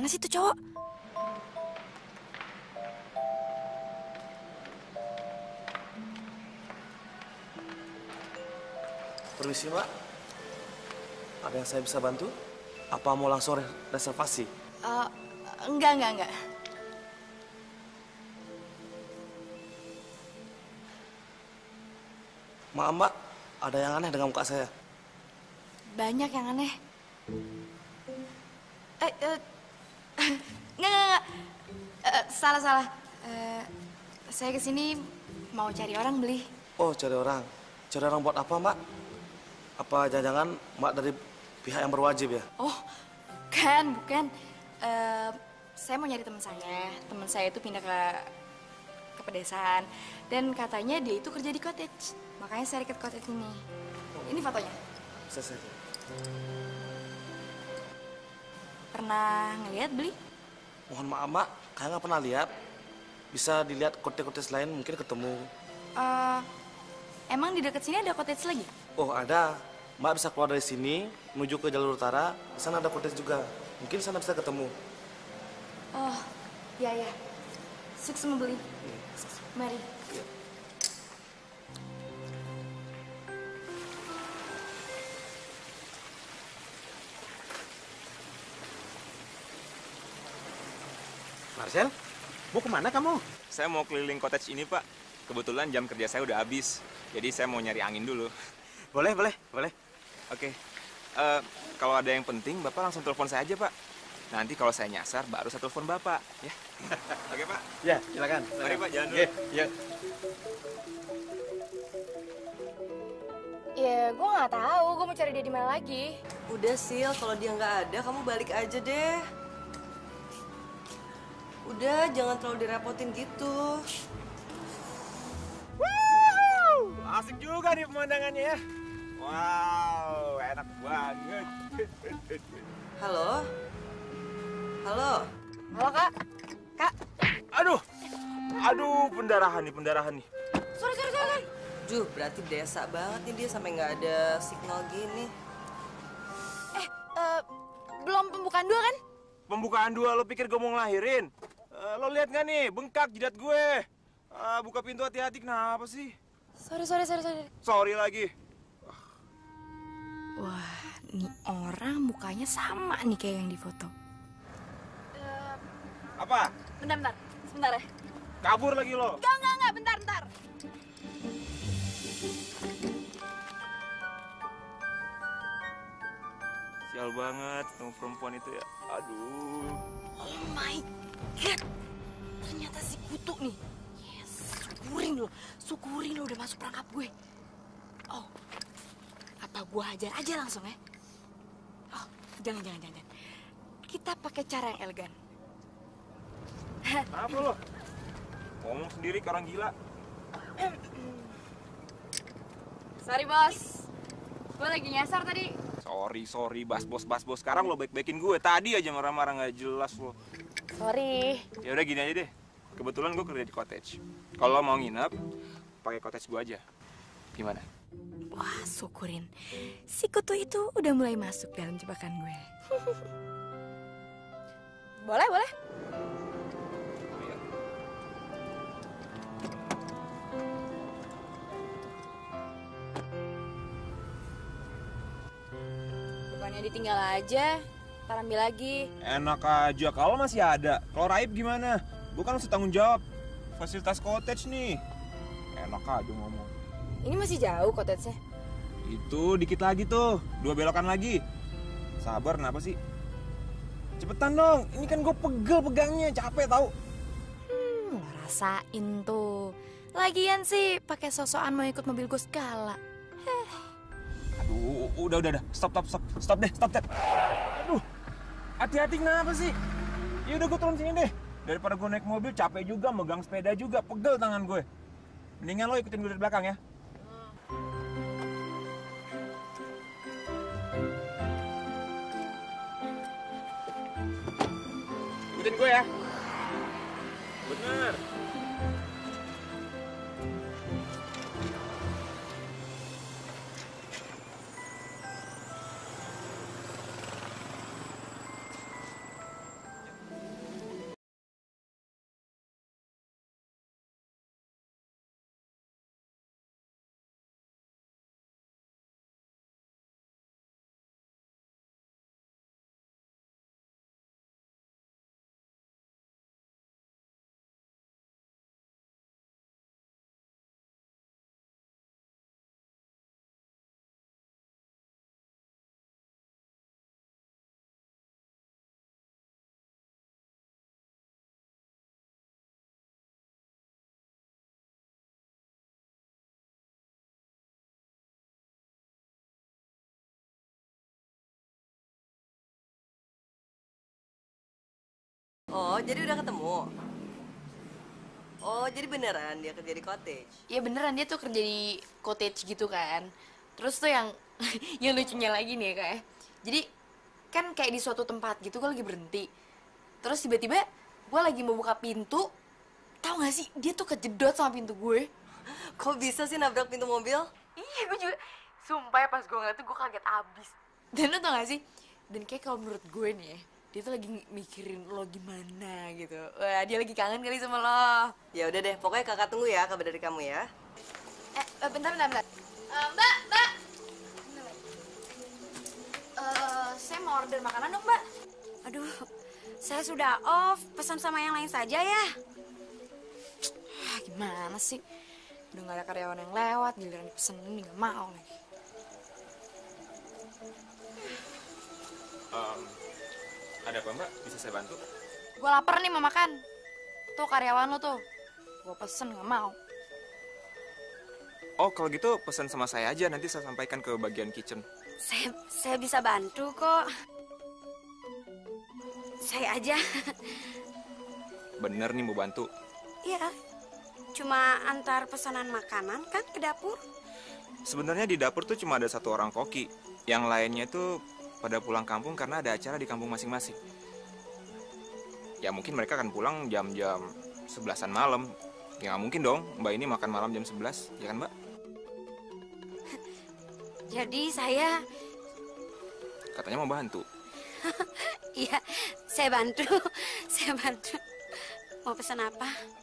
Mana sih tuh cowok? Permisi, Mbak. Ada yang saya bisa bantu? Apa mau langsung reservasi? Enggak. Maaf, Mbak. Ada yang aneh dengan muka saya. Banyak yang aneh. Enggak. Salah. Saya kesini mau cari orang beli. Oh, cari orang. Cari orang buat apa, Mbak? Apa jangan-jangan Mbak dari pihak yang berwajib ya? Oh, bukan. Saya mau nyari teman saya. Teman saya itu pindah ke pedesaan. Dan katanya dia itu kerja di cottage. Makanya saya ikut cottage ini. Ini fotonya. Bisa saja. Pernah ngeliat beli? Mohon maaf, Mbak. Kayaknya nggak pernah lihat. Bisa dilihat cottage lain, mungkin ketemu. Emang di dekat sini ada cottage lagi? Oh, ada. Mbak bisa keluar dari sini, menuju ke jalur utara. Di sana ada cottage juga. Mungkin sana bisa ketemu. Oh, iya. Sukses membeli. Mari. Iya. Marcel, mau kemana kamu? Saya mau keliling cottage ini, Pak. Kebetulan jam kerja saya udah habis. Jadi saya mau nyari angin dulu. Boleh. Oke. Kalau ada yang penting, Bapak langsung telepon saya aja, Pak. Nanti kalau saya nyasar, baru saya telepon Bapak. Ya. Oke, Pak. Ya, silakan. Mari, Pak, jalan dulu. Iya. Ya, gue nggak tahu. Gue mau cari dia di mana lagi. Udah, Sil, kalau dia nggak ada, kamu balik aja deh. Udah, jangan terlalu direpotin gitu. Asik juga nih pemandangannya ya. Wow, enak banget. Halo? Halo, Kak. Kak. Aduh, pendarahan nih. Sorry. Juh, berarti desa banget nih dia sampai nggak ada signal gini. Belum pembukaan dua kan? Pembukaan 2, lo pikir gue mau ngelahirin? Lo lihat nggak nih, bengkak jidat gue. Buka pintu hati-hati, kenapa sih? Sorry. Sorry lagi. Wah, nih orang mukanya sama nih kayak yang di foto. Apa? Bentar. Sebentar ya. Kabur lagi lo? Enggak. Bentar. Sial banget ketemu perempuan itu ya. Aduh. Oh my God. Ternyata si kutu nih. Yes, syukurin lo udah masuk perangkap gue. Oh, apa gue hajar aja langsung ya? Oh, jangan. Kita pakai cara yang elegan. Apa lo? Ngomong sendiri ke orang gila. Sorry, bos. Gue lagi nyasar tadi. Sorry, bos. Sekarang lo baik-baikin gue. Tadi aja marah-marah nggak jelas lo. Sorry. Ya udah gini aja deh. Kebetulan gue kerja di cottage. Kalau mau nginep, pakai cottage gue aja. Gimana? Wah, syukurin. Si kutu itu udah mulai masuk dalam jebakan gue. Boleh. Oh, iya. Bukannya ditinggal aja, ntar ambil lagi. Enak aja, kalau masih ada. Kalau Raib gimana? Bukan harus tanggung jawab. Fasilitas cottage nih. Enak aja ngomong. Ini masih jauh cottage-nya. Itu dikit lagi tuh, 2 belokan lagi. Sabar, kenapa sih? Cepetan dong, ini kan gue pegel pegangnya, capek tau. Lo rasain tuh. Lagian sih pakai sosokan mau ikut mobil gue segala. Aduh, udah. Stop deh. Aduh, hati-hati kenapa sih? Ya udah gue turun sini deh. Daripada gue naik mobil capek juga, megang sepeda juga, pegel tangan gue. Mendingan lo ikutin gue dari belakang ya. Ikutin gue ya. Bener. Oh, jadi udah ketemu? Oh, jadi beneran dia kerja di cottage? Ya beneran dia tuh kerja di cottage gitu kan. Terus tuh yang yang lucunya lagi nih ya kak ya. Jadi kan kayak di suatu tempat gitu gue lagi berhenti. Terus tiba-tiba gue lagi mau buka pintu. Tahu gak sih dia tuh kejedot sama pintu gue. Kok bisa sih nabrak pintu mobil? Iya gue juga. Sumpah ya pas gue ngeliat tuh gue kaget abis. Dan lo tau gak sih? Dan kayak kalau menurut gue nih ya, dia tuh lagi mikirin lo gimana gitu. Wah dia lagi kangen kali sama lo. Ya udah deh, pokoknya kakak tunggu ya kabar dari kamu ya. Bentar. Mbak. Saya mau order makanan dong, Mbak. Aduh, saya sudah off. Pesan sama yang lain saja ya. Gimana sih? Udah gak ada karyawan yang lewat, giliran dipesenin gak mau lagi. Ada apa mbak? Bisa saya bantu? Gue lapar nih mau makan. Tuh karyawan lo tuh. Gue pesen gak mau. Oh kalau gitu pesan sama saya aja, nanti saya sampaikan ke bagian kitchen. Saya bisa bantu kok. Saya aja. Bener nih mau bantu. Iya. Cuma antar pesanan makanan kan ke dapur. Sebenarnya di dapur tuh cuma ada satu orang koki. Yang lainnya tuh pada pulang kampung karena ada acara di kampung masing-masing. Ya mungkin mereka akan pulang jam-jam 11-an malam. Ya nggak mungkin dong mbak ini makan malam jam 11, ya kan mbak? Jadi saya... Katanya mau bantu. Iya, saya bantu. Saya bantu. Mau pesan apa?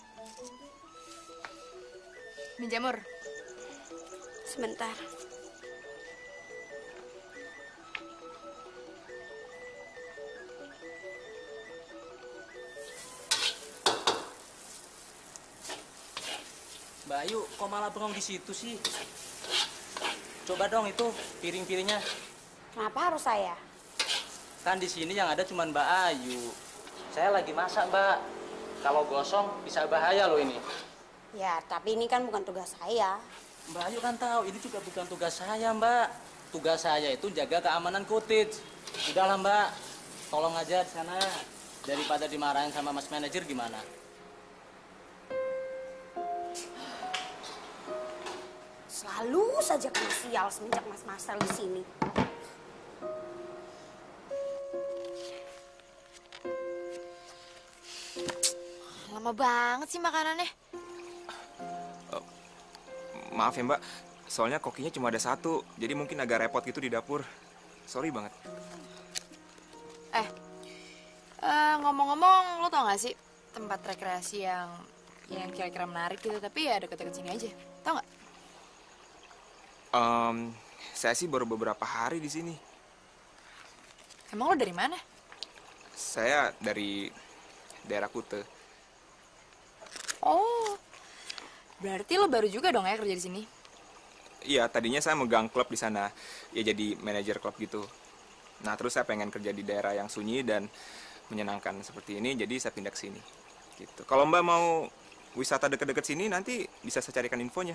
Mie jamur. Sebentar. Mbak Ayu, kok malah bengong di situ sih? Coba dong itu piring-piringnya. Kenapa harus saya? Kan di sini yang ada cuma Mbak Ayu. Saya lagi masak, Mbak. Kalau gosong bisa bahaya loh ini. Ya, tapi ini kan bukan tugas saya. Mbak Ayu kan tahu ini juga bukan tugas saya, Mbak. Tugas saya itu jaga keamanan cottage. Udahlah, Mbak. Tolong aja di sana. Daripada dimarahin sama Mas Manajer gimana? Selalu saja kena sial semenjak Mas Marcel di sini. Lama banget sih makanannya. Maaf ya mbak, soalnya kokinya cuma ada satu. Jadi mungkin agak repot gitu di dapur. Sorry banget. Ngomong-ngomong, lo tau gak sih tempat rekreasi yang kira-kira menarik gitu, tapi ya deket-deket sini aja. Tau gak? Saya sih baru beberapa hari di sini. Emang lo dari mana? Saya dari daerah Kute. Oh, berarti lo baru juga dong ya kerja di sini? Iya, tadinya saya megang klub di sana. Ya jadi manajer klub gitu. Nah, terus saya pengen kerja di daerah yang sunyi dan menyenangkan seperti ini, jadi saya pindah ke sini. Gitu. Kalau Mbak mau wisata deket-deket sini, nanti bisa saya carikan infonya.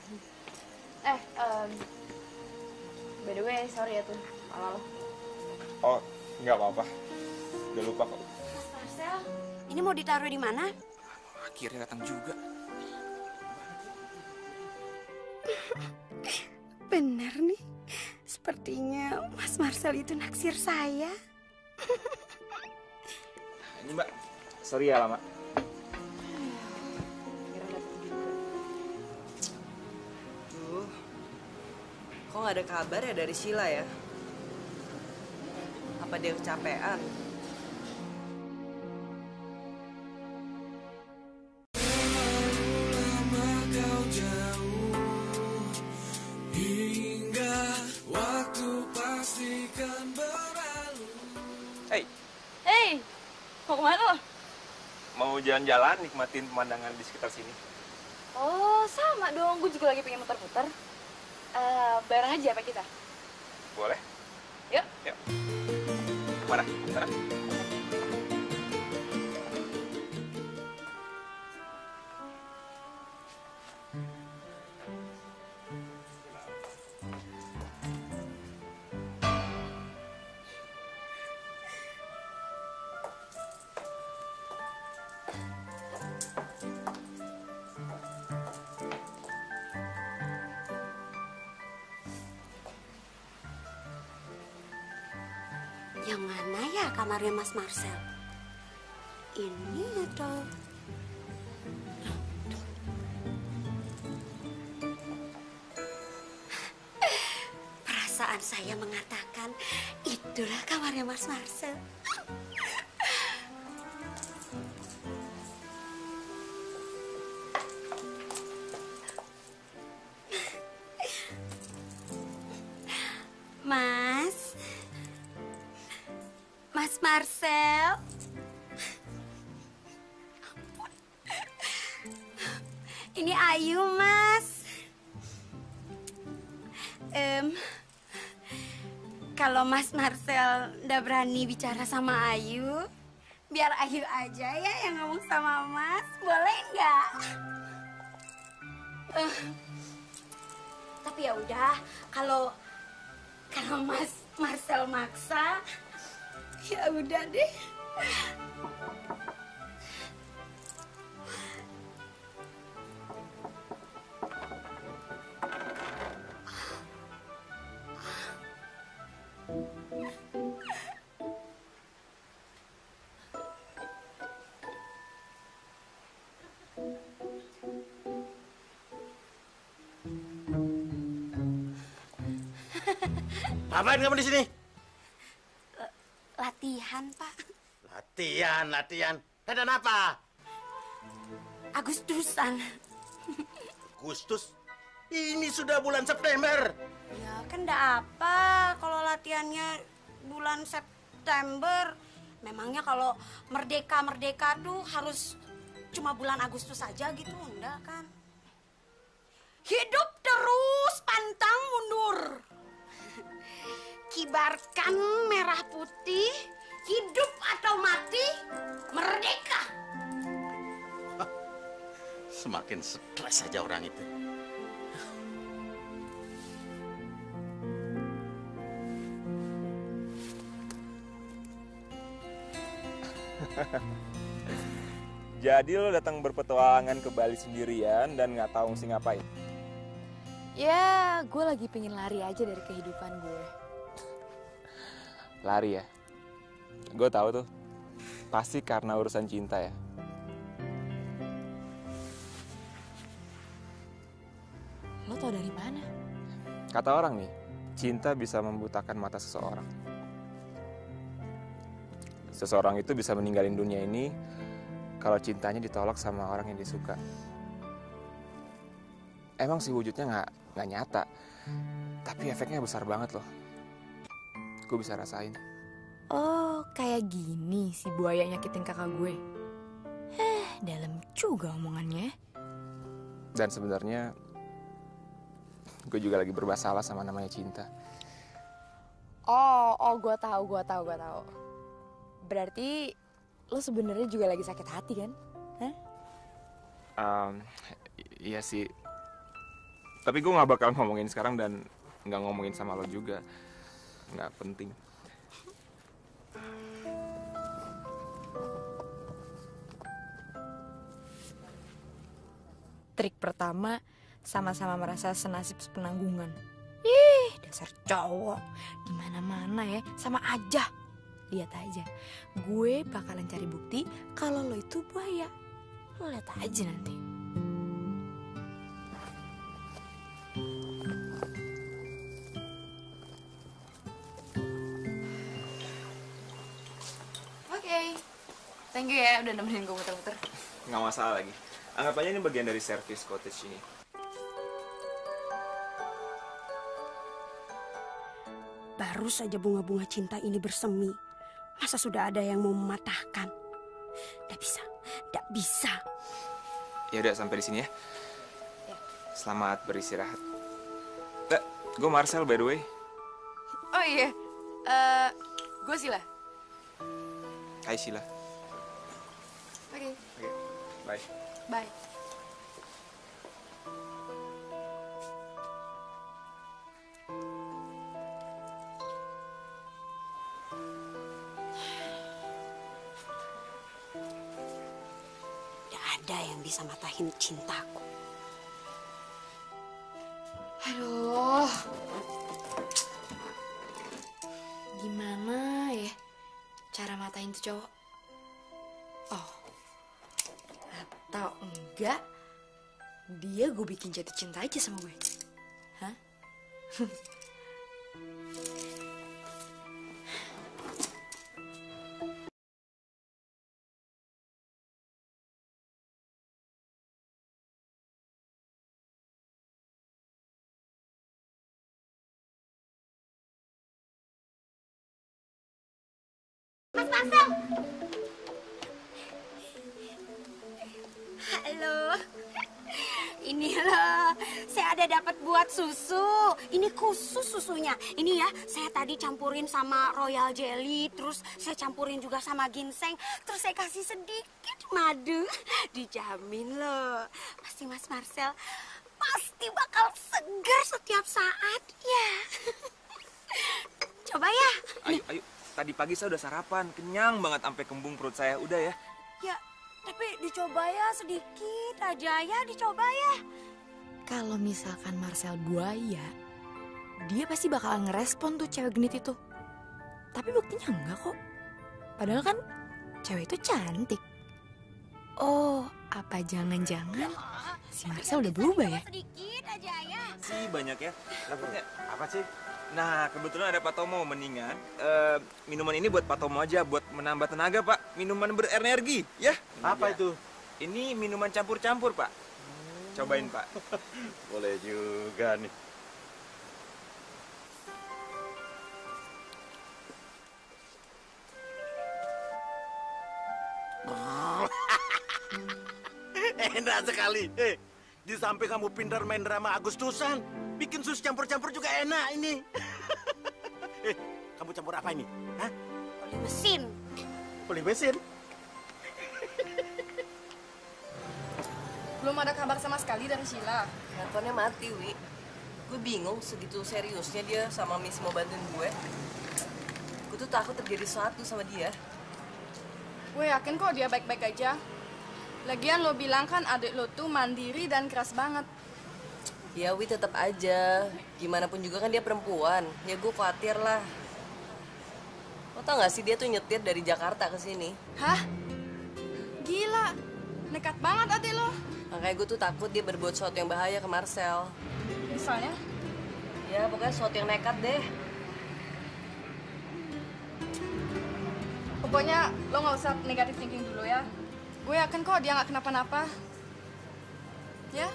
By the way, sorry ya tuh, malah lo. Oh, nggak apa-apa. Udah lupa kok. Mas Marcel, ini mau ditaruh di mana? Akhirnya datang juga. Benar nih. Sepertinya Mas Marcel itu naksir saya. Ini Mbak, sorry ya lama. Duh, kok nggak ada kabar ya dari Sheila ya? Apa dia kecapean? Hey, mau kemana lo? Mau jalan-jalan, nikmatin pemandangan di sekitar sini. Oh, sama dong, gue juga lagi pengen muter-muter. Bareng aja apa kita? Boleh? Yuk. Yuk. Mana? Sana? Yang mana ya kamarnya Mas Marcel? Ini atau... Perasaan saya mengatakan itulah kamarnya Mas Marcel. Mas Marcel. Ini Ayu, Mas. Kalau Mas Marcel udah berani bicara sama Ayu, biar Ayu aja ya yang ngomong sama Mas. Boleh nggak? Tapi ya udah, kalau Mas Marcel maksa, ya udah deh. Ngapain kamu di sini? Latihan, Pak. Latihan. Latihan apa? Agustusan. Agustus? Ini sudah bulan September. Ya kan enggak apa kalau latihannya bulan September. Memangnya kalau merdeka tuh harus cuma bulan Agustus saja gitu, enggak kan? Hidup terus pantang mundur. Kibarkan merah putih, hidup atau mati, merdeka. Semakin stres saja orang itu. Jadi lo datang berpetualangan ke Bali sendirian dan nggak tahu mesti ngapain? Ya, gue lagi pengen lari aja dari kehidupan gue. Lari ya? Gue tahu tuh. Pasti karena urusan cinta ya. Lo tau dari mana? Kata orang nih, cinta bisa membutakan mata seseorang. Seseorang itu bisa meninggalin dunia ini kalau cintanya ditolak sama orang yang disuka. Emang sih wujudnya nggak nyata, tapi efeknya besar banget loh. Gue bisa rasain. Oh, kayak gini si buaya nyakitin kakak gue. Dalam juga omongannya. Dan sebenarnya gue juga lagi bermasalah sama namanya cinta. Oh, gue tahu. Berarti lo sebenarnya juga lagi sakit hati kan? Hah? Iya sih. Tapi gue nggak bakal ngomongin sekarang dan nggak ngomongin sama lo juga. Nggak penting. Trik pertama, sama-sama merasa senasib sepenanggungan. Ih, dasar cowok. Di mana-mana ya, sama aja. Lihat aja, gue bakalan cari bukti kalau lo itu buaya. Lo lihat aja nanti. Oke. Thank you ya udah nemenin gue muter-muter. Nggak masalah lagi. Anggap aja ini bagian dari service cottage ini. Baru saja bunga-bunga cinta ini bersemi. Masa sudah ada yang mau mematahkan? Nggak bisa. Ya udah sampai di sini ya. Selamat beristirahat. Gue Marcel by the way. Oh iya, gue Sila. Hai Sheila. Oke. Bye. Bye. Nggak ada yang bisa matahin cintaku. Aduh. Gimana ya? tuh cowok? Oh, atau enggak dia gue bikin jatuh cinta aja sama gue? Hah? Halo. Ini loh, saya ada dapat buat susu. Ini khusus susunya. Ini ya, saya tadi campurin sama royal jelly, terus saya campurin juga sama ginseng, terus saya kasih sedikit madu. Dijamin loh, pasti Mas Marcel pasti bakal segar setiap saat ya. Coba ya. Ayo, ayo. Tadi pagi saya udah sarapan, kenyang banget sampai kembung perut saya. Udah ya. Ya, tapi dicoba ya sedikit aja ya, dicoba ya. Kalau misalkan Marcel buaya, dia pasti bakalan ngerespon tuh cewek genit itu. Tapi buktinya enggak kok. Padahal kan cewek itu cantik. Oh, apa jangan-jangan si Marcel udah berubah ya? Sedikit aja ya. Sih banyak ya. Dapatnya. Apa sih? Nah, kebetulan ada Pak Tomo. Mendingan minuman ini buat Pak Tomo aja, buat menambah tenaga, Pak. Minuman berenergi, ya. Apa itu? Ini minuman campur-campur, Pak. Cobain, Pak. Boleh juga nih. Enak sekali. Di samping kamu pintar main drama Agustusan, bikin sus campur-campur juga enak ini. Kamu campur apa ini? Hah? Oli mesin. Oli mesin? Belum ada kabar sama sekali dari Sheila. Handphonenya mati, Wi. Gue bingung segitu seriusnya dia sama Miss mau bantuin gue. Gue tuh takut terjadi sesuatu sama dia. Gue yakin kok dia baik-baik aja. Lagian lo bilang kan adik lo tuh mandiri dan keras banget. Ya, Wi tetap aja. Gimana pun juga kan dia perempuan. Ya gue khawatir lah. Lo tau gak sih dia tuh nyetir dari Jakarta ke sini. Hah? Gila. Nekat banget adik lo. Makanya gue tuh takut dia berbuat sesuatu yang bahaya ke Marcel. Misalnya? Ya pokoknya sesuatu yang nekat deh. Pokoknya lo gak usah negatif thinking dulu ya. Gue yakin kok dia gak kenapa-napa. Ya?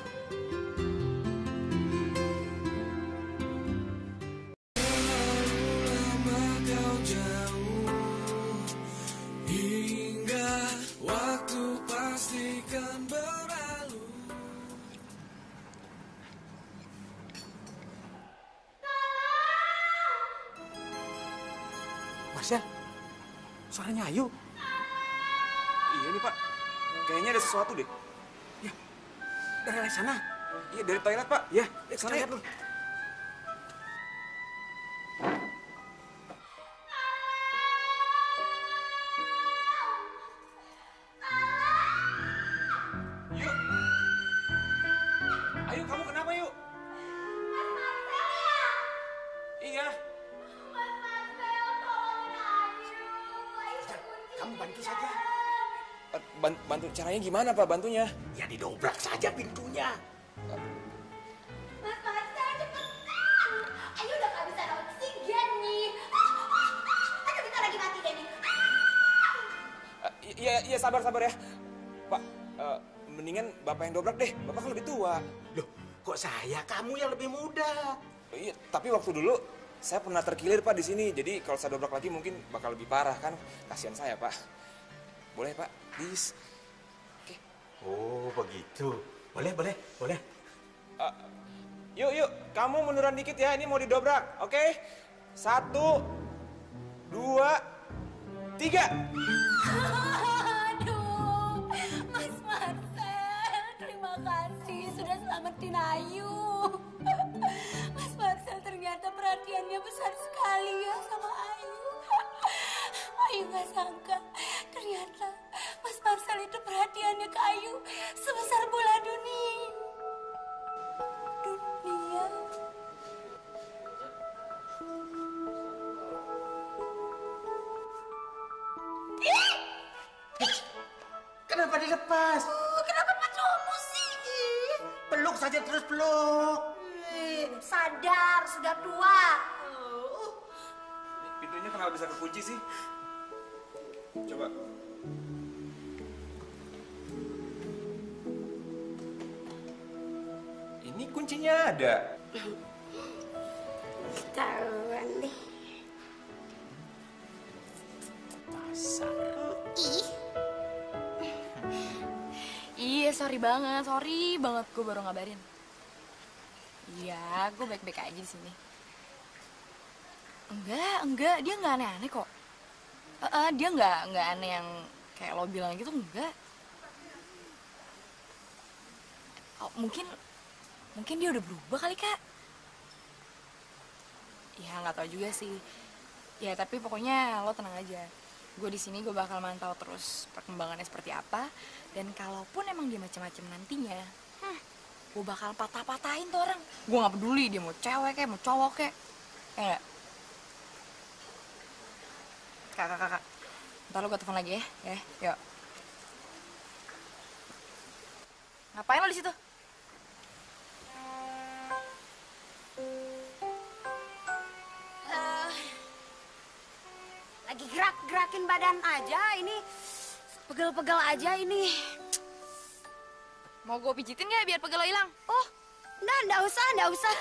Marcel, suaranya Ayu. Iya nih, Pak. Kayaknya ada sesuatu deh. Ya, dari arah sana. Iya, dari toilet, Pak. Ya, Sana lihat ya. dulu. Yuk. Ayo, kamu kenapa, yuk? Iya. Kamu bantu saja. Bantu caranya gimana, Pak, bantunya? Ya didobrak saja pintunya. Mas Marcel cepetan. Ayo udah kehabisan oksigen nih. Aduh kita lagi mati deh nih. Iya, sabar ya. Pak, mendingan Bapak yang dobrak deh. Bapak kan lebih tua. Loh, kok saya? Kamu yang lebih muda. Iya, tapi waktu dulu saya pernah terkilir, Pak, di sini. Jadi kalau saya dobrak lagi mungkin bakal lebih parah kan. Kasihan saya, Pak. Boleh, Pak? Please. Oke. Oh, begitu. Boleh. Yuk. Kamu munduran dikit ya. Ini mau didobrak. Oke? 1, 2, 3. Aduh, Mas Marcel, terima kasih sudah selamatin Ayu. Mas Marcel ternyata perhatiannya besar sekali ya sama Ayu. Ayu gak sangka, ternyata Mas Marcel itu perhatiannya ke Ayu sebesar bola dunia. Dunia. Kenapa dilepas? Kenapa pacarmu sih? Peluk saja terus peluk. Sadar, sudah tua. Pintunya kenapa bisa kekunci sih? Coba. Ini kuncinya ada. Ketahuan deh. Ih. Iya, sorry banget gue baru ngabarin. Iya, gue baik-baik aja di sini. Enggak, dia nggak aneh-aneh kok. Dia nggak aneh yang kayak lo bilang gitu, enggak. Oh, mungkin dia udah berubah kali, Kak. Ya nggak tahu juga sih. Ya tapi pokoknya lo tenang aja. Gue di sini gue bakal mantau terus perkembangannya seperti apa. Dan kalaupun emang dia macam-macam nantinya, gue bakal patah-patahin tuh orang. Gue nggak peduli dia mau cewek kayak mau cowok kayak. Ya nggak? Kakak. Ntar lo gue telepon lagi ya. Yuk. Ngapain lo di situ? Lagi gerakin badan aja ini. Pegel-pegel aja ini. Mau gue pijitin nggak biar pegel lo hilang? Oh, enggak usah.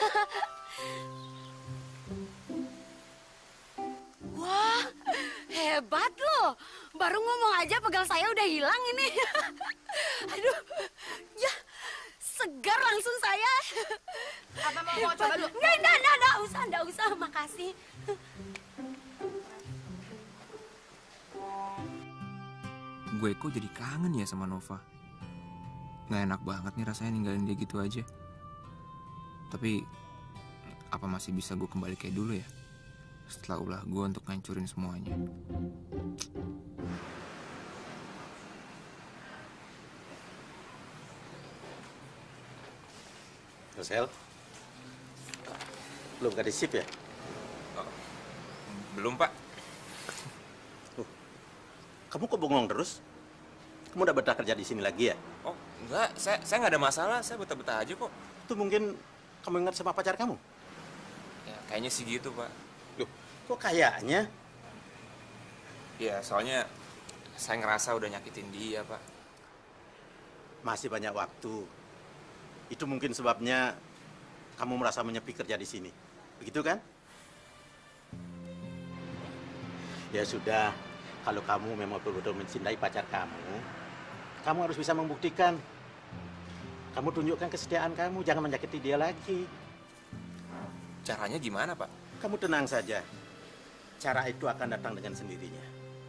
Wah, hebat lo. Baru ngomong aja pegel saya udah hilang ini. Aduh, ya segar langsung saya. Apa mau coba dulu? Enggak usah, makasih. Gue kok jadi kangen ya sama Nova. Nggak enak banget nih rasanya ninggalin dia gitu aja. Tapi apa masih bisa gue kembali kayak dulu ya? Setelah ulah gue untuk ngancurin semuanya. Rosel, belum ke sip ya? Oh, belum, Pak. Kamu kok bengong terus? Kamu udah betah kerja di sini lagi ya? Oh, enggak. Saya nggak ada masalah. Saya betah-betah aja kok. Itu mungkin kamu ingat sama pacar kamu? Ya, kayaknya sih gitu, Pak. Loh, kok kayaknya? Ya, soalnya saya ngerasa udah nyakitin dia, Pak. Masih banyak waktu. Itu mungkin sebabnya kamu merasa menyepi kerja di sini. Begitu kan? Ya sudah, kalau kamu memang betul-betul mencintai pacar kamu harus bisa membuktikan. Kamu tunjukkan kesetiaan kamu, jangan menyakiti dia lagi. Caranya gimana, Pak? Kamu tenang saja. Cara itu akan datang dengan sendirinya.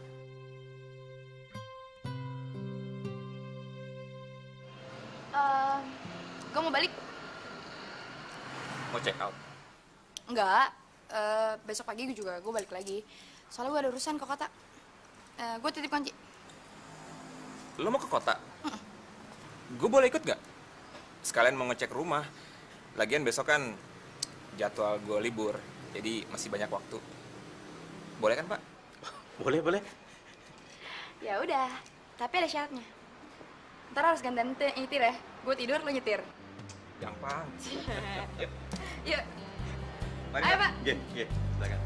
Gue mau balik. Mau check out? Enggak. Besok pagi gue balik lagi. Soalnya gue ada urusan ke kota. Gue titip kunci. Lo mau ke kota? Gue boleh ikut gak? Sekalian mau ngecek rumah. Lagian besok kan jadwal gue libur. Jadi masih banyak waktu. Boleh kan, Pak? Boleh. Ya udah. Tapi ada syaratnya. Ntar harus gantian nyetir ya. Gue tidur, lo nyetir. Gampang. Yuk. Yuk. Mari, Ayo, Pak. Pak. Iya, silakan.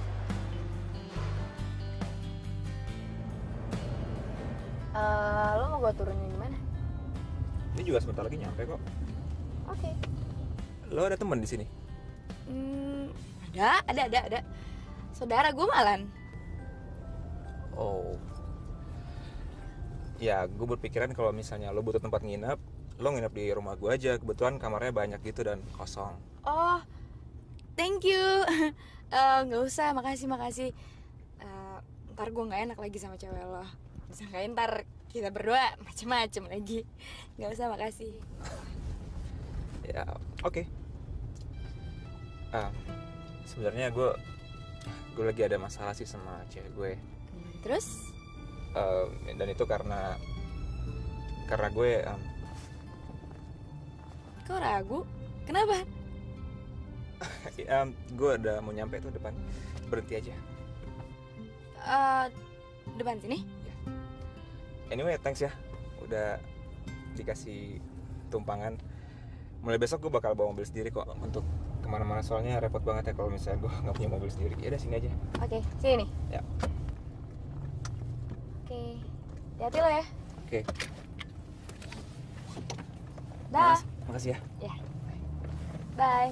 Lo mau gue turunin di mana? Ini juga sebentar lagi nyampe kok. Oke. Lo ada temen di sini? Ada. Saudara gue malan. Oh. Ya, gue berpikiran kalau misalnya lo butuh tempat nginep, lo nginep di rumah gue aja. Kebetulan kamarnya banyak gitu dan kosong. Oh, thank you. Nggak usah, makasih. Ntar gue nggak enak lagi sama cewek lo. Disangkain ntar kita berdua macem-macem lagi. Nggak usah, makasih. Ya, oke. Sebenarnya gue lagi ada masalah sih sama cewek gue. Terus? Dan itu karena gue Kok ragu? Kenapa? gue udah mau nyampe tuh depan. Berhenti aja. Depan sini? Anyway, thanks ya udah dikasih tumpangan. Mulai besok gue bakal bawa mobil sendiri kok untuk kemana-mana, soalnya repot banget ya kalau misalnya gue nggak punya mobil sendiri. Ya udah sini aja. Oke, sini. Ya. Oke, hati-hati lo ya. Oke. Dah. Makasih ya. Ya. Bye.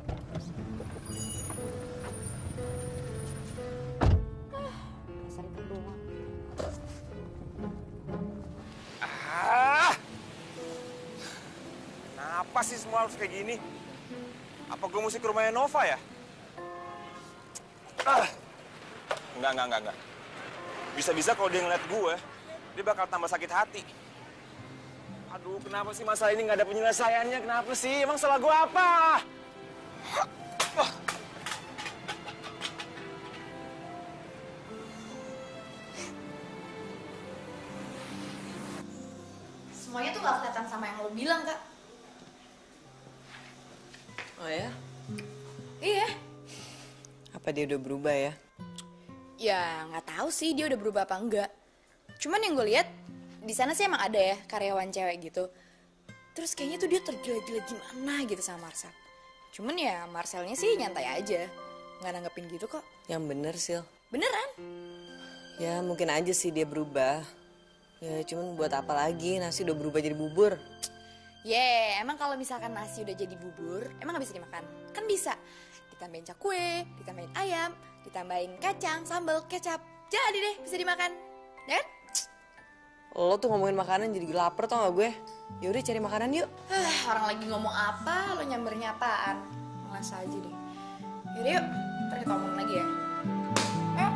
Dasar itu doang. Kenapa sih semua harus kayak gini? Apa gue mesti ke rumahnya Nova ya? Enggak. Bisa-bisa kalau dia ngeliat gue, dia bakal tambah sakit hati. Aduh, kenapa sih masalah ini nggak ada penyelesaiannya? Kenapa sih? Emang salah gue apa? Semuanya tuh gak kelihatan sama yang lo bilang, Kak. Oh ya? Iya. Apa dia udah berubah ya? Ya nggak tahu sih dia udah berubah apa enggak. Cuman yang gue lihat di sana sih emang ada ya karyawan cewek gitu. Terus kayaknya tuh dia tergila-gila gimana gitu sama Marcel. Cuman ya Marcelnya sih nyantai aja, nggak nanggepin gitu kok. Yang bener, Sil. Beneran? Ya mungkin aja sih dia berubah. Ya cuman buat apa lagi, nasi udah berubah jadi bubur. Emang kalau misalkan nasi udah jadi bubur, emang gak bisa dimakan? Kan bisa. Ditambahin cakwe, ditambahin ayam, ditambahin kacang, sambal, kecap. Jadi deh, bisa dimakan. Ya kan? Lo tuh ngomongin makanan jadi lapar tau gak gue? Yaudah cari makanan yuk. Orang lagi ngomong apa, lo nyambernya apaan? Malas aja deh. Yaudah yuk, ntar kita ngomong lagi ya. Ayo.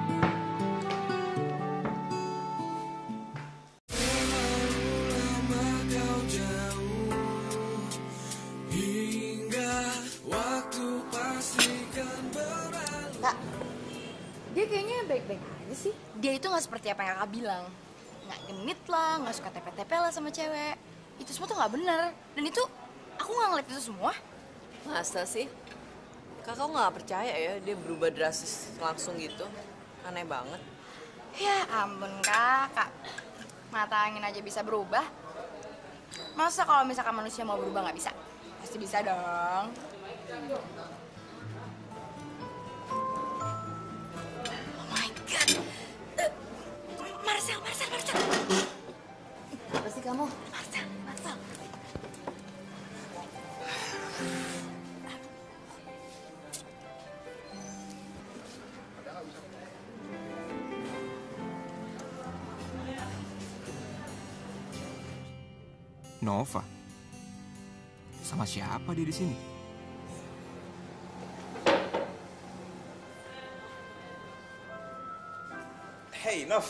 Kak, dia kayaknya baik-baik aja sih. Dia itu gak seperti apa yang kakak bilang. Nggak genit lah, nggak suka tepe-tepe lah sama cewek. Itu semua tuh nggak bener. Dan itu, aku nggak ngeliat itu semua. Masa sih? Kakak nggak percaya ya dia berubah drastis langsung gitu? Aneh banget. Ya ampun kakak. Mata angin aja bisa berubah. Masa kalau misalkan manusia mau berubah nggak bisa? Pasti bisa dong. Oh my god. Marcel. Apa sih kamu? Marcel. Nova? Sama siapa dia di sini? Hey, Nov.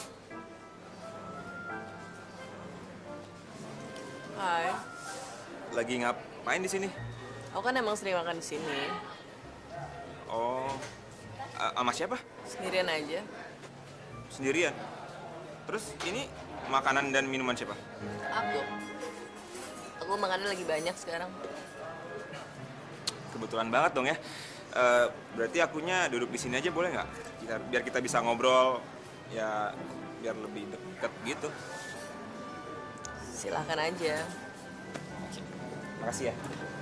Hai. Lagi ngapain di sini? Aku kan emang sering makan di sini. Oh, sama siapa? Sendirian aja. Sendirian. Terus ini makanan dan minuman siapa? Aku makannya lagi banyak sekarang. Kebetulan banget dong ya. Berarti akunya duduk di sini aja boleh nggak? Biar kita bisa ngobrol, ya biar lebih deket gitu. Silahkan aja. Makasih ya.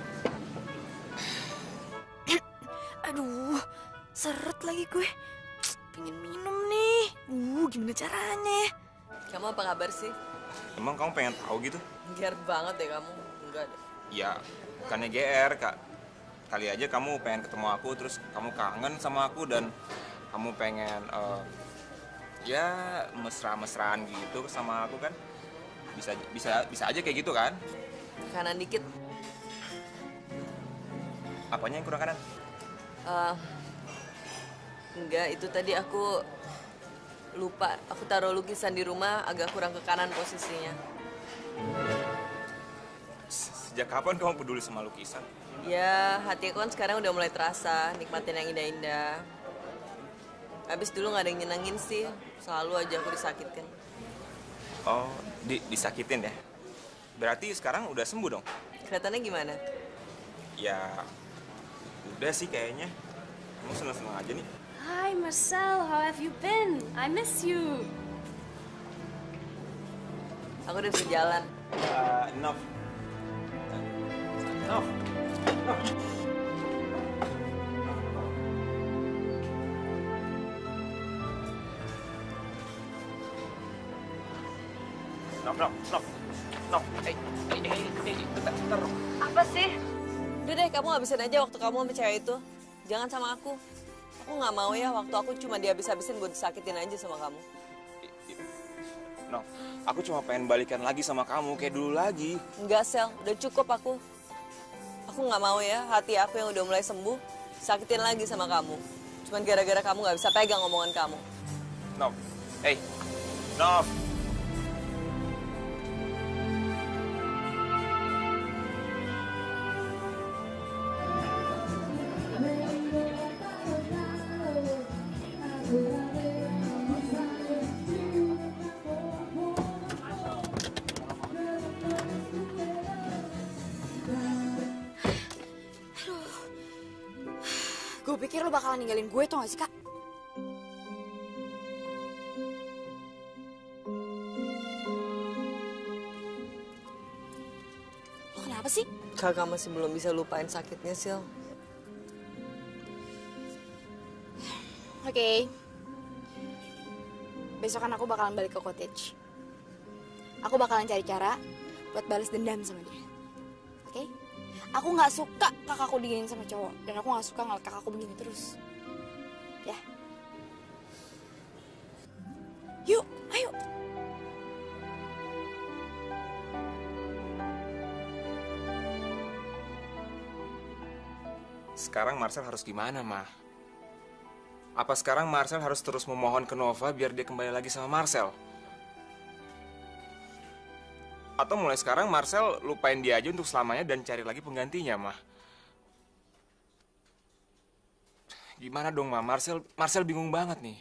Aduh, seret lagi gue. Pengen minum nih. Gimana caranya? Kamu apa kabar sih? Emang kamu pengen tahu gitu? GR banget ya kamu. Enggak deh. Ya, bukannya GR, Kak. Kali aja kamu pengen ketemu aku, terus kamu kangen sama aku, dan kamu pengen, ya, mesra-mesraan gitu sama aku kan? Bisa aja kayak gitu kan? Kanan dikit. Apanya yang kurang kanan? Enggak, itu tadi aku lupa. Aku taruh lukisan di rumah agak kurang ke kanan posisinya. Sejak kapan kamu peduli sama lukisan? Ya, hati aku kan sekarang udah mulai terasa, nikmatin yang indah-indah. Habis dulu nggak ada yang nyenengin sih, selalu aja aku disakitin. Oh, disakitin ya? Berarti sekarang udah sembuh dong? Kelihatannya gimana? Ya, udah sih kayaknya. Kamu seneng-seneng aja nih. Hi Marcel, how have you been? I miss you. Aku udah bisa jalan. Nov. Nov. Nov. Nov. Bentar. Apa sih? Udah deh, kamu habisin aja waktu kamu sama cewek itu. Jangan sama aku. Aku nggak mau ya waktu aku cuma dihabis-habisin buat disakitin aja sama kamu. Nov, aku cuma pengen balikan lagi sama kamu kayak dulu lagi. Enggak, Sel. Udah cukup aku. Aku nggak mau ya hati aku yang udah mulai sembuh sakitin lagi sama kamu. Cuman gara-gara kamu nggak bisa pegang omongan kamu. Nov, Nov. Gue pikir lo bakalan ninggalin gue tuh gak sih, Kak? Lo kenapa sih? Kakak masih belum bisa lupain sakitnya, Sil. Oke. Besokan aku bakalan balik ke cottage. Aku bakalan cari cara buat balas dendam sama dia. Oke? Aku nggak suka kakakku diginin sama cowok. Dan aku nggak suka ngeliat kakakku begini terus. Ya. Yuk, ayo. Sekarang Marcel harus gimana, Ma? Apa sekarang Marcel harus terus memohon ke Nova biar dia kembali lagi sama Marcel? Atau mulai sekarang Marcel lupain dia aja untuk selamanya dan cari lagi penggantinya, Ma? Gimana dong, Ma? Marcel bingung banget nih.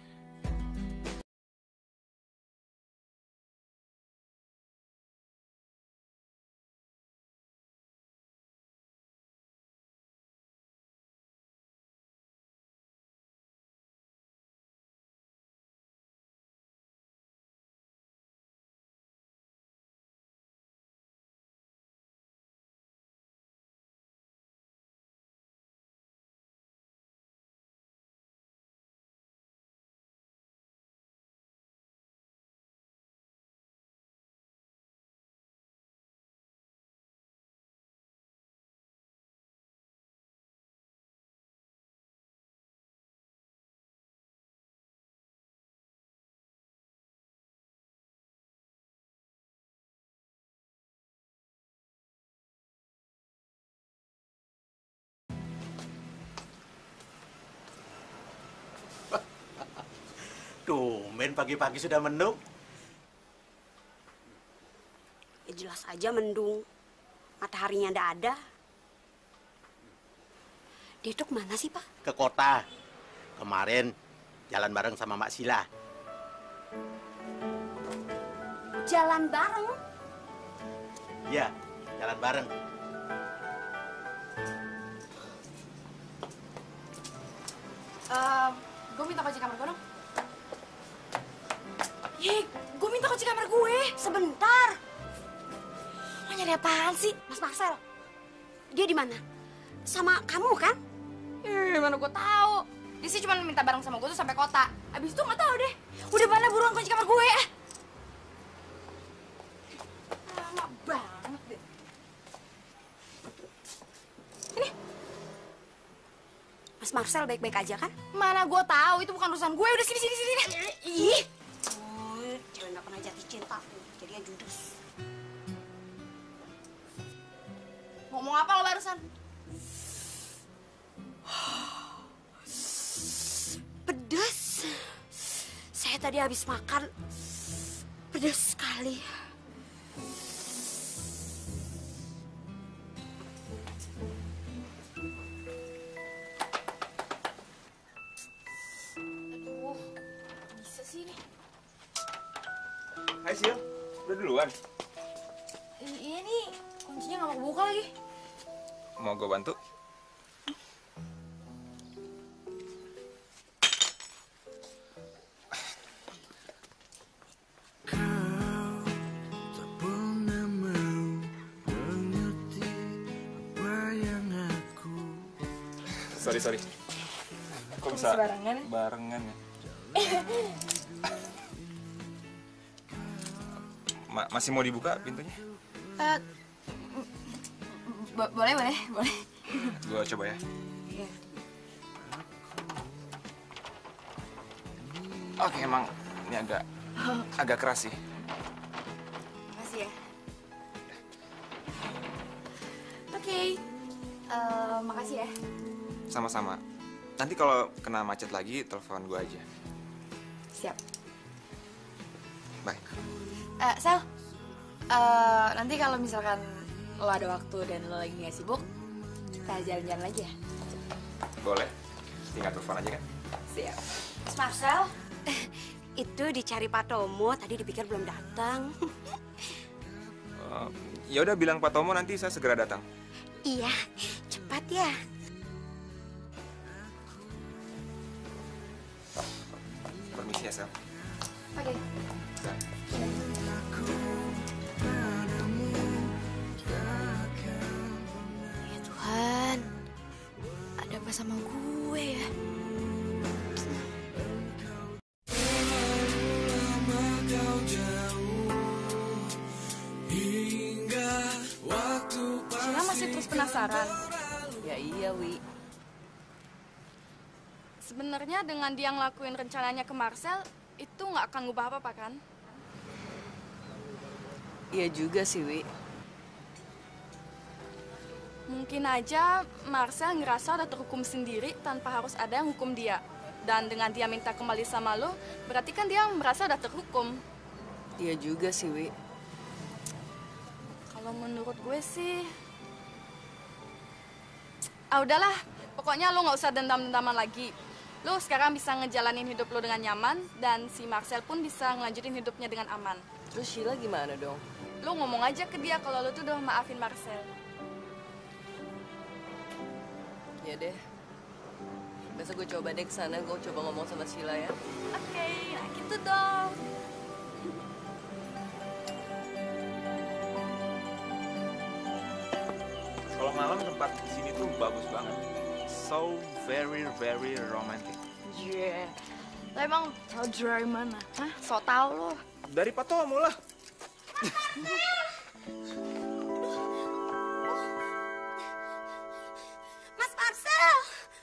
Tumben pagi-pagi sudah mendung. Ya jelas aja mendung. Mataharinya ndak ada. Dia tuh kemana sih, Pak? Ke kota. Kemarin jalan bareng sama Mbak Sila. Jalan bareng? Iya, jalan bareng. Gue minta kunci kamar gue dong. Gue minta kunci kamar gue. Sebentar. Lo nyari apaan sih? Mas Marcel, dia di mana? Sama kamu kan? Mana gue tahu. Dia sih cuma minta bareng sama gue tuh sampai kota. Abis itu nggak tahu deh. Udah mana buruan kunci kamar gue. Lama banget deh. Ini. Mas Marcel baik-baik aja kan? Mana gue tahu itu bukan urusan gue. Udah sini. Ih. Cewek nggak pernah jatuh cinta. Jadinya judes. Ngomong apa lo barusan? Pedas. Saya tadi habis makan. Pedas sekali. Aduh, bisa sih nih. Hai, Sil. Udah duluan? Iya nih, kuncinya nggak mau kebuka lagi. Mau gue bantu? Sorry. Kok bisa barengan ya? Masih mau dibuka pintunya? Boleh. Gua coba ya. Iya. Oke, emang ini agak keras sih. Makasih ya. Oke. Makasih ya. Sama-sama. Nanti kalau kena macet lagi, telepon gua aja. Siap. Bye. Sel, nanti kalau misalkan lo ada waktu dan lo lagi nggak sibuk, kita jalan-jalan lagi ya? Boleh. Tinggal telepon aja kan? Siap. Mas Marcel, itu dicari Pak Tomo, tadi dipikir belum datang. Ya udah bilang Pak Tomo nanti saya segera datang. Iya, cepat ya. Permisi ya, Sel. Oke. Ya Tuhan, ada apa sama gue ya? Sheila masih terus penasaran. Ya iya, Wi. Sebenarnya dengan dia ngelakuin rencananya ke Marcel, itu nggak akan ngubah apa-apa kan? Iya juga sih, Wi. Mungkin aja Marcel ngerasa udah terhukum sendiri tanpa harus ada yang hukum dia. Dan dengan dia minta kembali sama lo, berarti kan dia merasa udah terhukum. Iya juga sih, Wi. Kalau menurut gue sih... udahlah, pokoknya lo nggak usah dendam-dendaman lagi. Lo sekarang bisa ngejalanin hidup lo dengan nyaman, dan si Marcel pun bisa ngelanjutin hidupnya dengan aman. Terus Sheila gimana dong? Lo ngomong aja ke dia kalau lo tuh udah maafin Marcel. Ya deh. Besok gue coba deh kesana, gue coba ngomong sama Sheila ya. Oke, nah gitu dong. Kalau malam tempat di sini tuh bagus banget. So very romantic. Yeah. Lo emang tau dari mana? Hah? So tau lo. Dari Pak Tomo lah. Mas Marcel.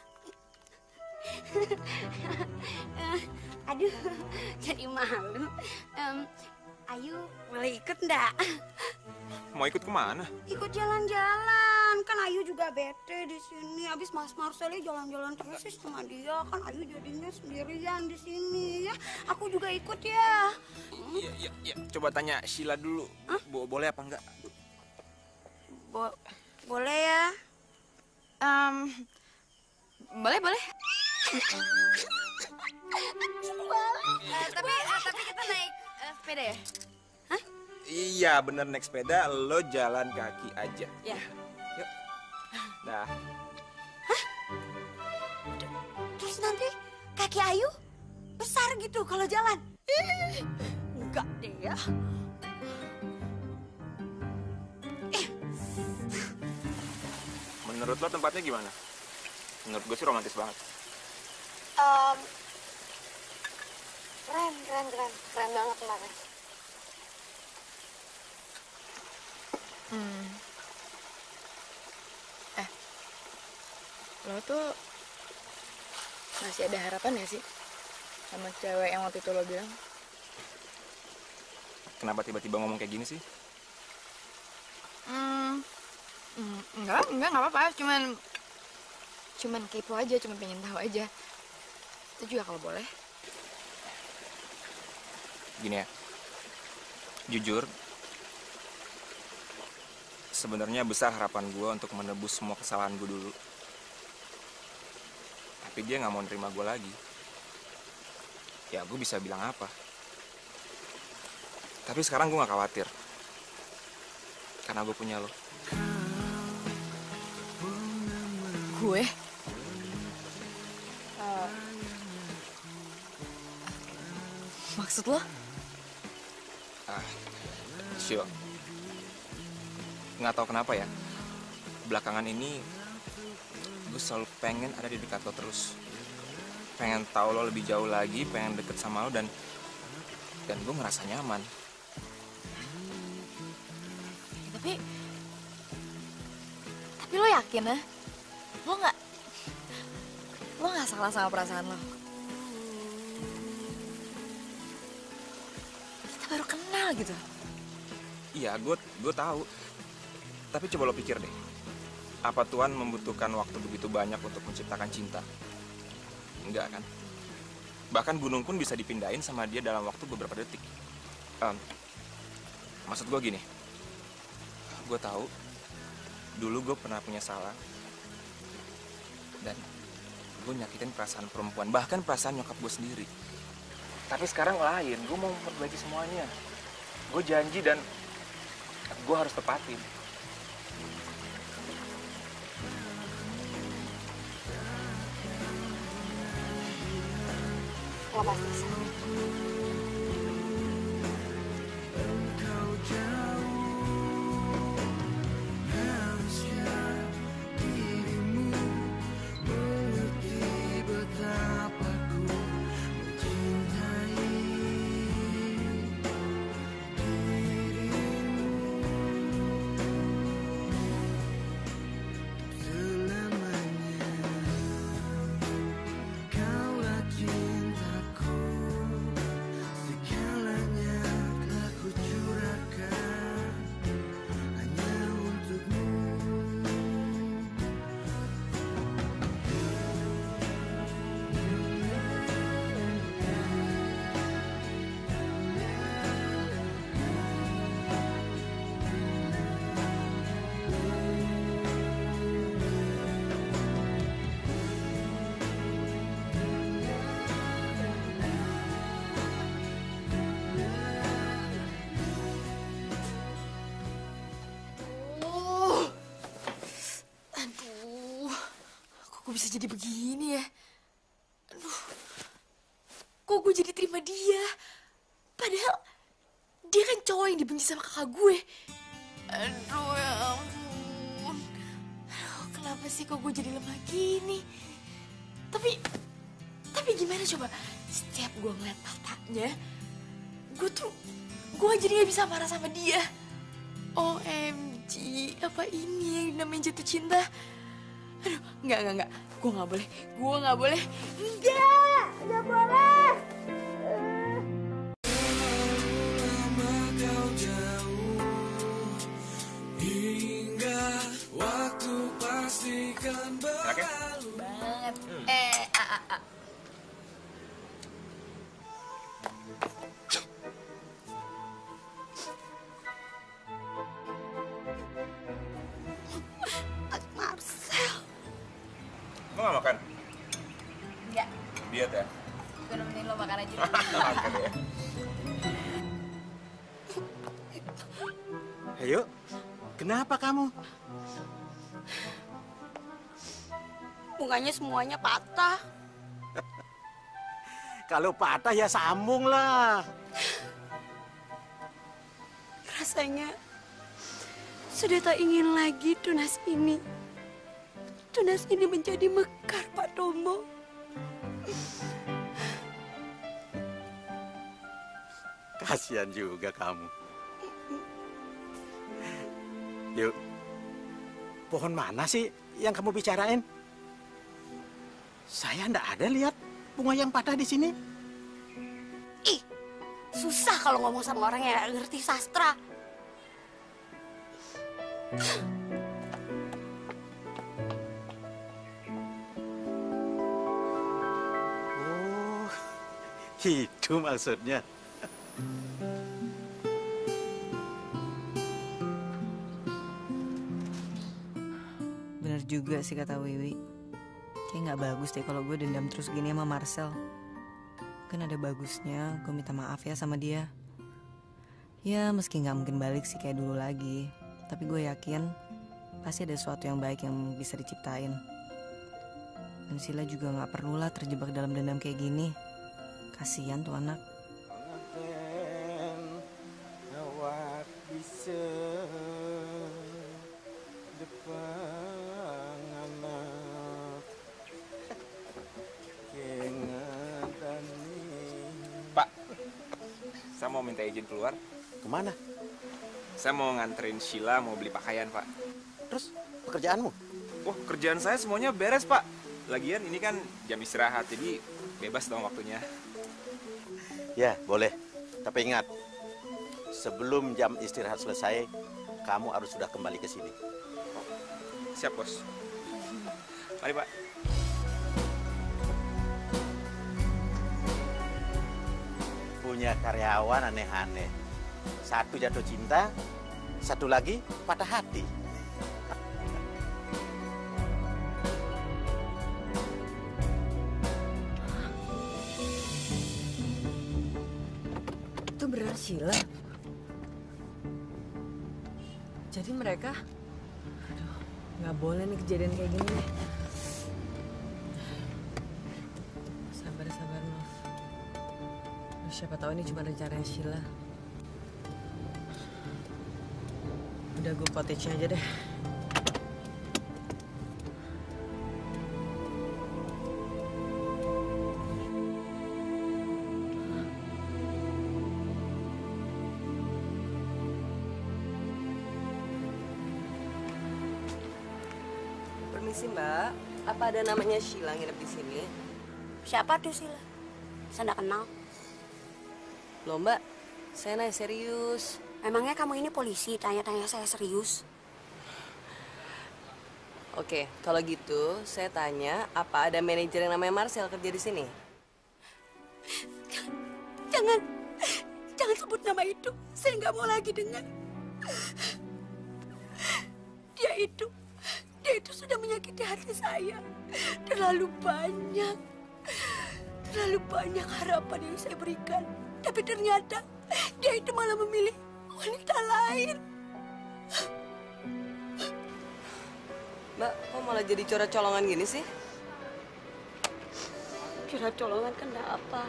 Aduh, jadi malu. Ayu, boleh ikut enggak? Mau ikut kemana? Ikut jalan-jalan. Kan Ayu juga bete di sini. Habis Mas Marcel jalan-jalan terus sih sama dia. Kan Ayu jadinya sendirian di sini ya. Aku juga ikut ya. Iya. Coba tanya Sheila dulu. Boleh apa enggak? Boleh ya. Boleh. Tapi kita naik sepeda ya? Iya, bener naik sepeda, lo jalan kaki aja. Ya. Yuk. Dah. Terus nanti kaki Ayu besar gitu kalau jalan. Enggak deh ya. Menurut lo tempatnya gimana? Menurut gue sih romantis banget. Keren banget kemarin. Lo tuh masih ada harapan ya sih sama cewek yang waktu itu lo bilang? Kenapa tiba-tiba ngomong kayak gini sih? Enggak apa-apa. Cuman kepo aja, cuma pengen tahu aja. Itu juga kalau boleh. Gini ya, jujur, sebenarnya besar harapan gue untuk menebus semua kesalahan gue dulu. Tapi dia nggak mau nerima gue lagi. Ya gue bisa bilang apa? Tapi sekarang gue nggak khawatir, karena gue punya lo. Gue? Maksud lo? Syul, nggak tahu kenapa ya, belakangan ini gue selalu pengen ada di dekat lo terus. Pengen tahu lo lebih jauh lagi, pengen deket sama lo dan gue ngerasa nyaman. Tapi lo yakin ya? Lo nggak salah sama perasaan lo? Kita baru kenal gitu. Iya, gue tahu. Tapi coba lo pikir deh. Apa Tuhan membutuhkan waktu begitu banyak untuk menciptakan cinta? Enggak kan? Bahkan gunung pun bisa dipindahin sama dia dalam waktu beberapa detik. Maksud gue gini. Gue tahu dulu gue pernah punya salah. Dan gue nyakitin perasaan perempuan, bahkan perasaan nyokap gue sendiri. Tapi sekarang lain, gue mau memperbaiki semuanya. Gue janji dan gue harus tepatin. Lo pasti bisa. Kok bisa jadi begini ya? Aduh, kok gue jadi terima dia? Padahal dia kan cowok yang dibenci sama kakak gue. Aduh, ya ampun. Aduh, kenapa sih kok gue jadi lemah gini? Tapi gimana coba? Setiap gue ngeliat matanya, gue jadi gak bisa marah sama dia. OMG, apa ini yang namanya jatuh cinta? Aduh, enggak. Gue nggak boleh. Enggak boleh. Kau jauh hingga waktu pastikan berlalu. Banget. Marcel. Lo gak makan? Enggak. Diet ya? Gue nemenin lo makan aja. Makan ya. Ayo, kenapa kamu? Bunganya semuanya patah. Kalau patah ya sambung lah. Rasanya sudah tak ingin lagi tunas ini. Tunas ini menjadi mekar, Pak Tombo. Kasihan juga kamu. Yuk, pohon mana sih yang kamu bicarain? Saya ndak ada lihat bunga yang patah di sini. Ih, susah kalau ngomong sama orang yang nggak ngerti sastra. Oh, itu maksudnya. Bener juga sih kata Wiwi. Kayak nggak bagus deh kalau gue dendam terus gini sama Marcel. Kan ada bagusnya gue minta maaf ya sama dia. Ya meski nggak mungkin balik sih kayak dulu lagi, tapi gue yakin pasti ada sesuatu yang baik yang bisa diciptain. Dan Sila juga nggak perlulah terjebak dalam dendam kayak gini. Kasian tuh anak. Awak bisa depan anak. Saya mau minta izin keluar. Kemana? Saya mau nganterin Sheila mau beli pakaian, Pak. Terus pekerjaanmu? Wah, kerjaan saya semuanya beres, Pak. Lagian ini kan jam istirahat, jadi bebas dong waktunya. Ya, boleh. Tapi ingat, sebelum jam istirahat selesai, kamu harus sudah kembali ke sini. Siap, Bos. Mari, Pak. Punya karyawan aneh-aneh. Satu jatuh cinta, satu lagi patah hati. Itu benar Sheila. Jadi mereka, aduh, nggak boleh nih kejadian kayak gini nih. Sabar, Nov. Siapa tahu ini cuma rencananya Sheila. Udah gue cottage-nya aja deh. Permisi Mbak, apa ada namanya Sheila nginep di sini? Siapa tuh Sheila? Saya nggak kenal. Loh Mbak, saya nanya serius. Emangnya kamu ini polisi, tanya-tanya saya serius? Oke, kalau gitu saya tanya, apa ada manajer yang namanya Marcel kerja di sini? Jangan sebut nama itu. Saya nggak mau lagi dengar. Dia itu sudah menyakiti hati saya. Terlalu banyak harapan yang saya berikan. Tapi ternyata dia itu malah memilih wanita lain. Mbak, kok malah jadi coret-colongan gini sih? Kira colongan kan enggak apa.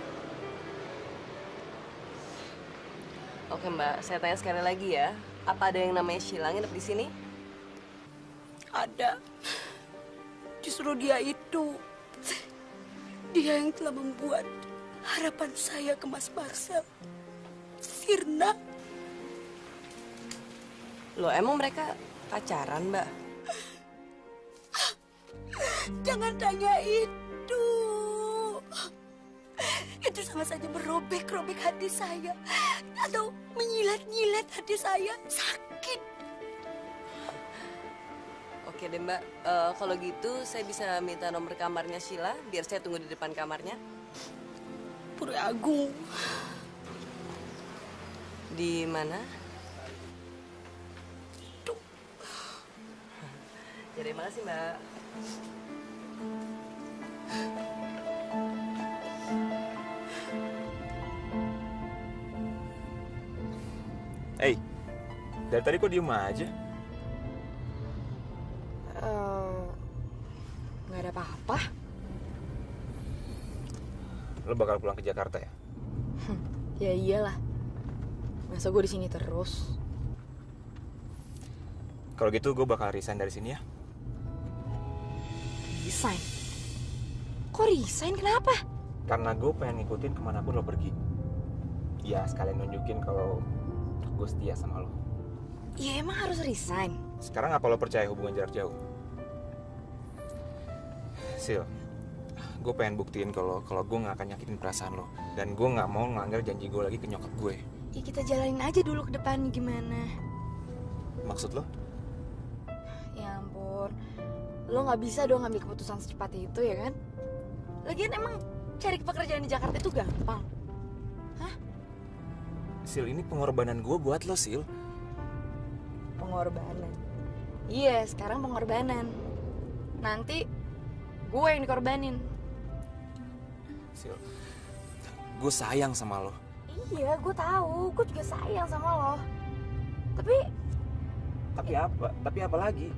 Oke Mbak, saya tanya sekali lagi ya. Apa ada yang namanya Sheila nginep di sini? Ada. Justru dia itu. Dia yang telah membuat harapan saya ke Mas Marcel sirna. Loh, emang mereka pacaran, Mbak? Jangan tanya itu. Itu sama saja merobek-robek hati saya. Atau menyilat-nyilat hati saya. Sakit. Oke deh Mbak, kalau gitu saya bisa minta nomor kamarnya Sheila biar saya tunggu di depan kamarnya. Pura Agung. Di mana? Tuh. Ya, terima kasih Mbak. Hey, dari tadi kok diem aja? Nggak ada apa-apa. Lo bakal pulang ke Jakarta ya? Ya iyalah. Masa gue di sini terus? Kalau gitu gue bakal resign dari sini ya. Resign? Kok resign? Kenapa? Karena gue pengen ngikutin kemanapun lo pergi. Ya sekalian nunjukin kalau gue setia sama lo. Ya emang harus resign. Sekarang apa lo percaya hubungan jarak jauh? Sil, gue pengen buktiin kalau gue nggak akan nyakitin perasaan lo. Dan gue nggak mau ngelanggar janji gue lagi ke nyokap gue. Ya kita jalanin aja dulu ke depan gimana. Maksud lo? Ya ampun, lo nggak bisa dong ngambil keputusan secepat itu ya kan? Lagian emang cari pekerjaan di Jakarta itu gampang. Hah? Sil, ini pengorbanan gue buat lo, Sil. Pengorbanan? Iya, sekarang pengorbanan. Nanti gue yang dikorbanin. Sil, gue sayang sama lo. Iya, gue tahu. Gue juga sayang sama lo. Tapi apa? Tapi apa lagi?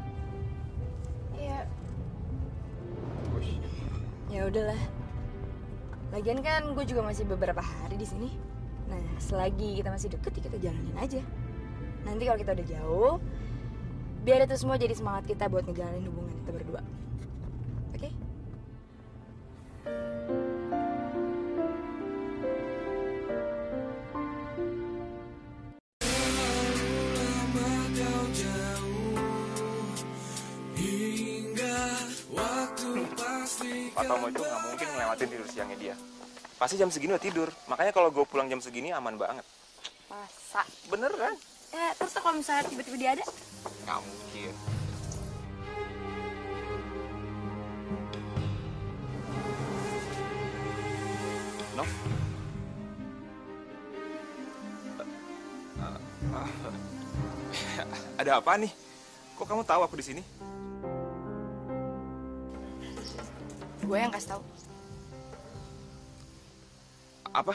Ya udahlah. Lagian kan gue juga masih beberapa hari di sini. Nah, selagi kita masih deket, ya kita jalanin aja. Nanti kalau kita udah jauh, biar itu semua jadi semangat kita buat ngejalanin hubungan kita berdua. Oke? Pak Tomo itu nggak mungkin ngelewatin tidur siangnya dia. Pasti jam segini udah tidur. Makanya kalau gue pulang jam segini aman banget. Masa? Beneran? Terus kalau misalnya tiba-tiba dia ada? Nggak mungkin. Nov? Ada apa nih? Kok kamu tahu aku di sini? Gue yang kasih tahu. Apa?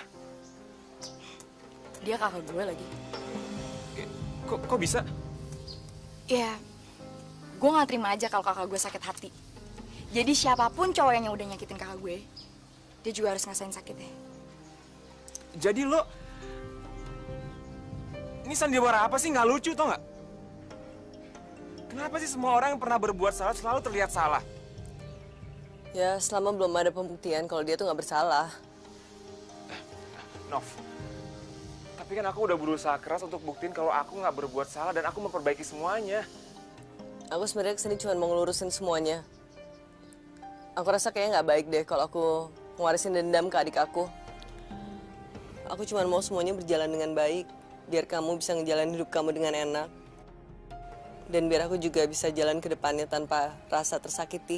Dia kakak gue lagi. Kok bisa? Ya, gue nggak terima aja kalau kakak gue sakit hati. Jadi siapapun cowok yang udah nyakitin kakak gue, dia juga harus ngerasain sakitnya. Jadi lo... Ini sandiwara apa sih? Nggak lucu, tau nggak? Kenapa sih semua orang yang pernah berbuat salah selalu terlihat salah? Ya, selama belum ada pembuktian kalau dia tuh nggak bersalah. Nov, tapi kan aku udah berusaha keras untuk buktiin kalau aku nggak berbuat salah dan aku memperbaiki semuanya. Aku sebenarnya kesini cuma mau ngelurusin semuanya. Aku rasa kayaknya nggak baik deh kalau aku ngewarisin dendam ke adik aku. Aku cuma mau semuanya berjalan dengan baik, biar kamu bisa ngejalanin hidup kamu dengan enak. Dan biar aku juga bisa jalan ke depannya tanpa rasa tersakiti.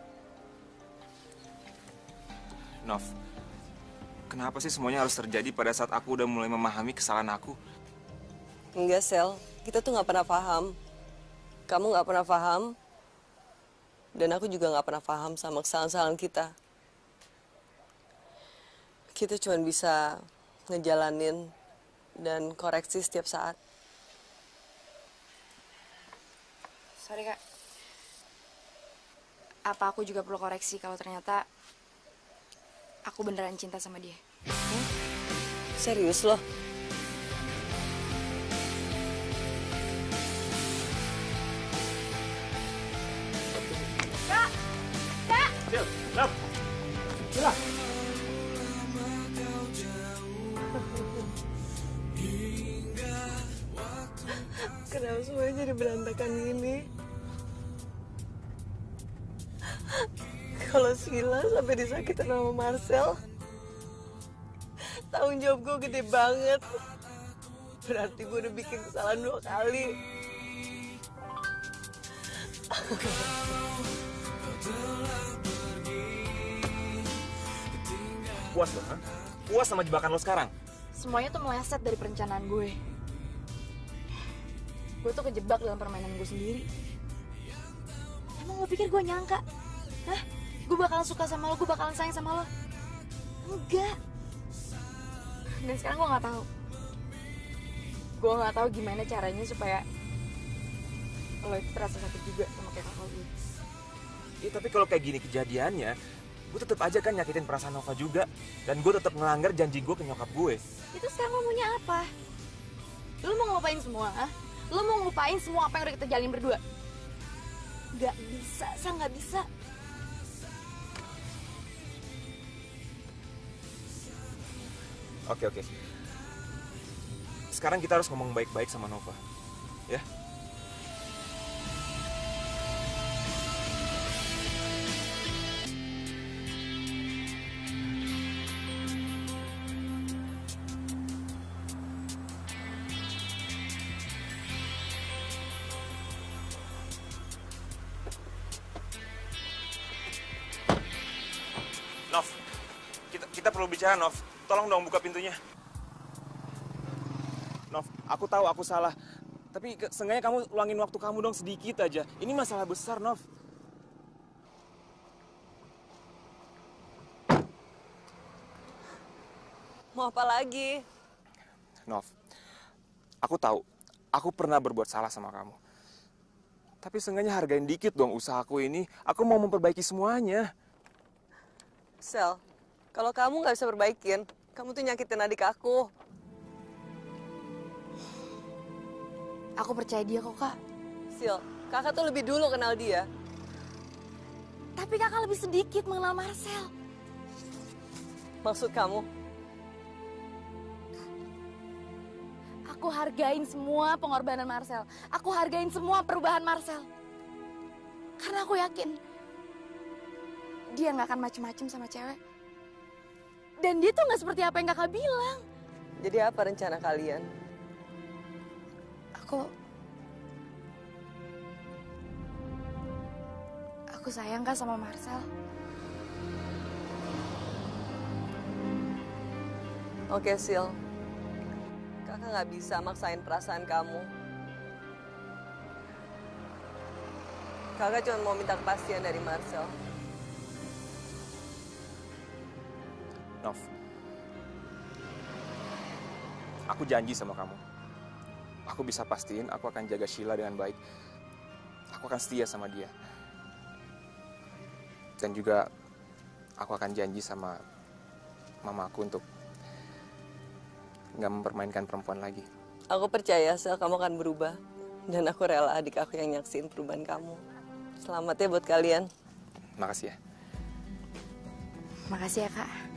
Nov, kenapa sih semuanya harus terjadi pada saat aku udah mulai memahami kesalahan aku? Enggak, Sel. Kita tuh nggak pernah paham. Kamu nggak pernah paham. Dan aku juga nggak pernah paham sama kesalahan-kesalahan kita. Kita cuma bisa ngejalanin dan koreksi setiap saat. Sorry, Kak. Apa aku juga perlu koreksi kalau ternyata aku beneran cinta sama dia? Serius loh? Kak! Kak! Sil, Nov! Sila! Kenapa semuanya jadi berantakan gini? Kalau Sila sampai disakitin sama Marcel, tanggung jawab gue gede banget. Berarti gue udah bikin kesalahan 2 kali. Puas lo, ha? Puas sama jebakan lo sekarang? Semuanya tuh meleset dari perencanaan gue. Gue tuh kejebak dalam permainan gue sendiri. Emang lo pikir gue nyangka? Hah? Gue bakalan suka sama lo, gue bakalan sayang sama lo? Enggak. Dan sekarang gue nggak tahu. Gue nggak tahu gimana caranya supaya lo itu terasa sakit juga sama kayak kakak gue. Iya, tapi kalau kayak gini kejadiannya, gue tetap aja kan nyakitin perasaan Nova juga. Dan gue tetap ngelanggar janji gue ke nyokap gue. Itu sekarang lo maunya apa? Lo mau ngelupain semua, ah? Lo mau ngelupain semua apa yang udah kita jalin berdua? Gak bisa, nggak bisa. Oke. Sekarang kita harus ngomong baik-baik sama Nova. Ya? Nov, kita perlu bicara, Nov. Tolong dong buka pintunya. Nov, aku tahu aku salah. Tapi seenggaknya kamu luangin waktu kamu dong sedikit aja. Ini masalah besar, Nov. Mau apa lagi? Nov, aku tahu. Aku pernah berbuat salah sama kamu. Tapi seenggaknya hargain dikit dong usahaku ini. Aku mau memperbaiki semuanya. Sel, kalau kamu nggak bisa perbaikin, kamu tuh nyakitin adik aku. Aku percaya dia kok, Kak. Sil, kakak tuh lebih dulu kenal dia. Tapi kakak lebih sedikit mengenal Marcel. Maksud kamu? Aku hargain semua pengorbanan Marcel. Aku hargain semua perubahan Marcel. Karena aku yakin dia nggak akan macem-macem sama cewek. Dan dia tuh nggak seperti apa yang kakak bilang. Jadi apa rencana kalian? Aku sayang kan sama Marcel. Oke, Sil. Kakak nggak bisa maksain perasaan kamu. Kakak cuma mau minta kepastian dari Marcel. Nov, aku janji sama kamu. Aku bisa pastiin aku akan jaga Sheila dengan baik. Aku akan setia sama dia. Dan juga aku akan janji sama mamaku untuk nggak mempermainkan perempuan lagi. Aku percaya, Sel, kamu akan berubah. Dan aku rela adik aku yang nyaksiin perubahan kamu. Selamat ya buat kalian. Makasih ya. Makasih ya, Kak.